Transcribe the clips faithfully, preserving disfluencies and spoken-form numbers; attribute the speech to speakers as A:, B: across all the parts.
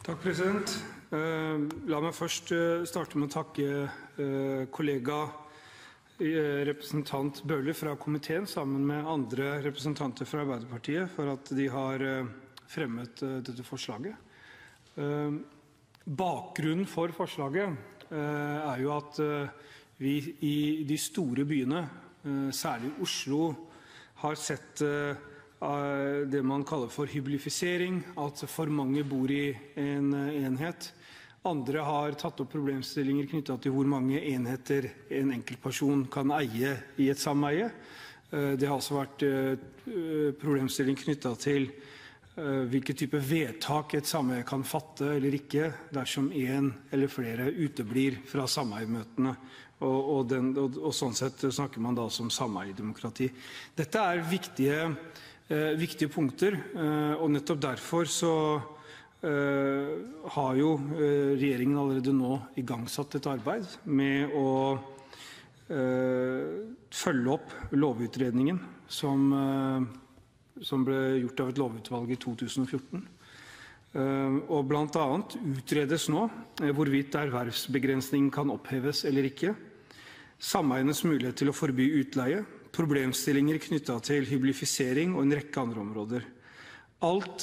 A: Takk, president. La meg først starte med å takke kollega representant Bøhler fra komiteen sammen med andre representanter fra Arbeiderpartiet for at de har fremmet dette forslaget. Bakgrunnen for forslaget er jo at vi i de store byene, særlig Oslo, har sett det man kaller for hyblifisering, at for mange bor i en enhet. Andre har tatt opp problemstillinger knyttet til hvor mange enheter en enkeltperson kan eie i et sameie. Det har også vært problemstilling knyttet til hvilke type vedtak et sameie kan fatte eller ikke dersom en eller flere uteblir fra sameiemøtene. Og, og, den, og, og sånn sett snakker man da som sameiedemokrati. Dette er viktige Eh, viktige punkter, eh, og nettopp derfor så eh, har jo eh, regjeringen allerede nå igangsatt et arbeid med å eh, følge opp lovutredningen som, eh, som ble gjort av et lovutvalg i to tusen og fjorten. Eh, og blant annet utredes nå eh, hvorvidt ervervsbegrensningen kan oppheves eller ikke, sameienes mulighet til å forby utleie, problemstillinger knyttet til hyblifisering og en rekke andre områder. Alt,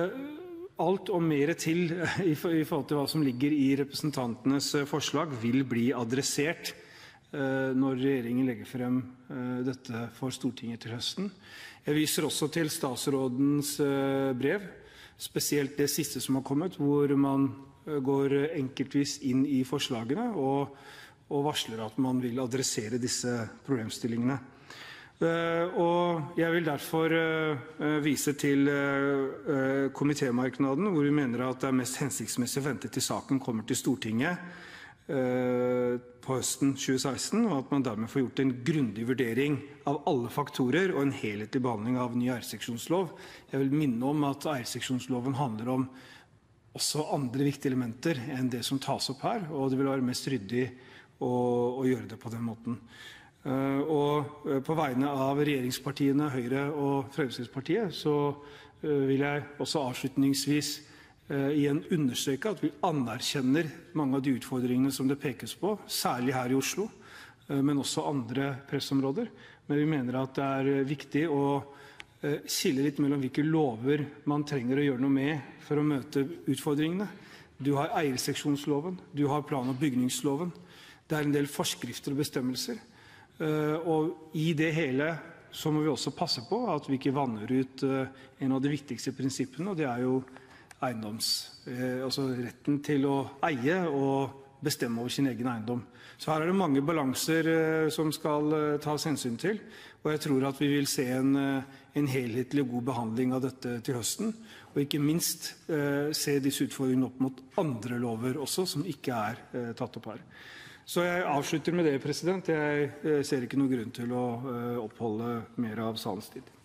A: alt og mer til i forhold til hva som ligger i representantenes forslag vil bli adressert når regjeringen legger frem dette for Stortinget til høsten. Jeg viser også til statsrådens brev, spesielt det siste som har kommet, hvor man går enkeltvis inn i forslagene og, og varsler at man vil adressere disse problemstillingene. Uh, og jeg vil derfor uh, vise til uh, komitémerknaden, hvor vi mener at det er mest hensiktsmessig å vente til saken kommer til Stortinget uh, på høsten tjue seksten, og at man dermed får gjort en grundig vurdering av alle faktorer og en helhetlig behandling av ny eierseksjonslov. Jeg vil minne om at eierseksjonsloven handler om også andre viktige elementer enn det som tas opp her, og det vil være mest ryddig å, å gjøre det på den måten. Uh, og uh, på vegne av regjeringspartiene Høyre og Fremskrittspartiet så uh, vil jeg også avslutningsvis uh, igjen understreke at vi anerkjenner mange av de utfordringene som det pekes på, særlig her i Oslo, uh, men også andre pressområder. Men vi mener at det er viktig å uh, skille litt mellom hvilke lover man trenger å gjøre noe med for å møte utfordringene. Du har eierseksjonsloven, du har plan- og bygningsloven, det er en del forskrifter og bestemmelser. Uh, og i det hele så må vi også passe på at vi ikke vanner ut uh, en av de viktigste prinsippene, og det er jo eiendoms, uh, altså retten til å eie og bestemme over sin egen eiendom. Så her er det mange balanser uh, som skal uh, tas hensyn til, og jeg tror at vi vil se en, uh, en helhetlig og god behandling av dette til høsten, og ikke minst uh, se disse utfordringene opp mot andre lover også, som ikke er uh, tatt opp her. Så jeg avslutter med det, president. Jeg ser ikke noen grunn til å oppholde mer av salens tid.